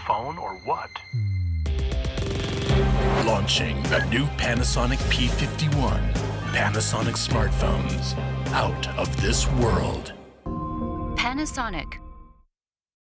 phone or what? Launching the new Panasonic P51. Panasonic smartphones. Out of this world. Panasonic.